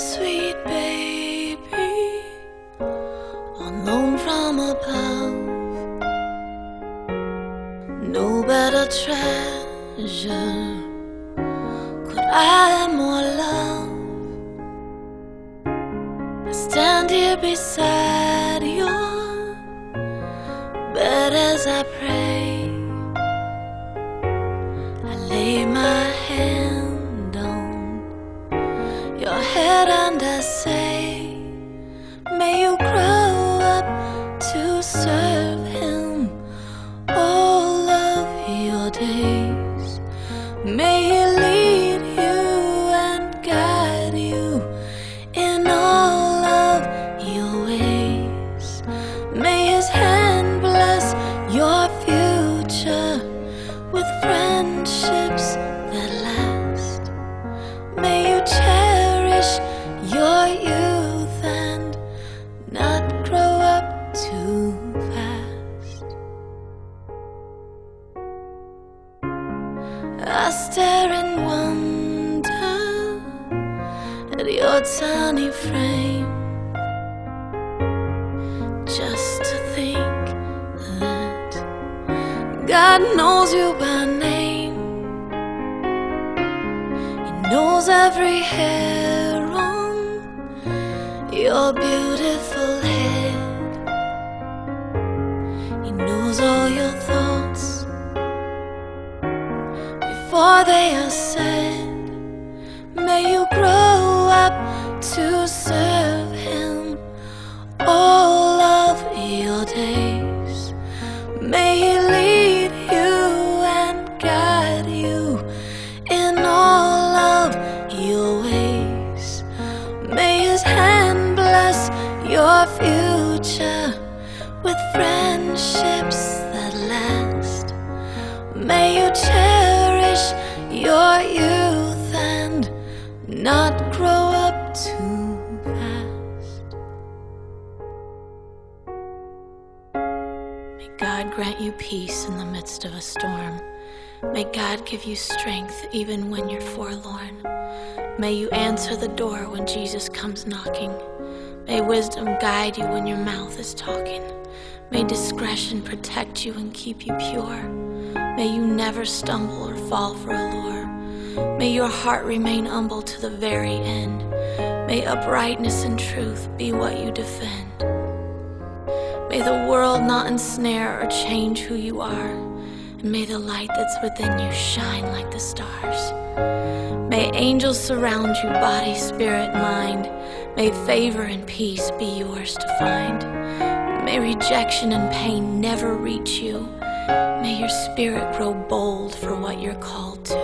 sweet baby on loan from above. No better treasure could I add more love. I stand here beside your bed as I pray. I lay my hand on your head and I say, may you grow up to serve Him all of your days. May He lead you and guide you in all of your ways. May His hand bless your future with friendships that last. May you cherish your youth and not grow up too fast. I stare in wonder at your tiny frame, just to think that God knows you by name. He knows every hair on your beautiful head. He knows all your thoughts before they are said. May you grow up to serve Him all of your days. May He lead you and guide you in all of your ways. May His hand bless your future with friendships that last. May you cherish your youth and not grow up too fast. May God grant you peace in the midst of a storm. May God give you strength even when you're forlorn. May you answer the door when Jesus comes knocking. May wisdom guide you when your mouth is talking. May discretion protect you and keep you pure. May you never stumble or fall for a lure. May your heart remain humble to the very end. May uprightness and truth be what you defend. May the world not ensnare or change who you are. And may the light that's within you shine like the stars. May angels surround you, body, spirit, mind. May favor and peace be yours to find. May rejection and pain never reach you. May your spirit grow bold for what you're called to.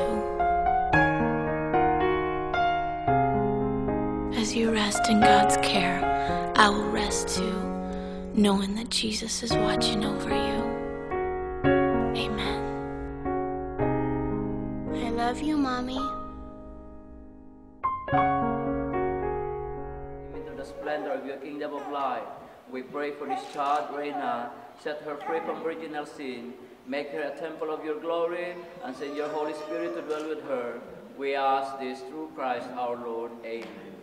As you rest in God's care, I will rest too, knowing that Jesus is watching over you. Amen. I love you, Mommy. Into the splendor of your kingdom of light, we pray for this child, Reina. Set her free from original sin. Make her a temple of your glory, and send your Holy Spirit to dwell with her. We ask this through Christ our Lord. Amen.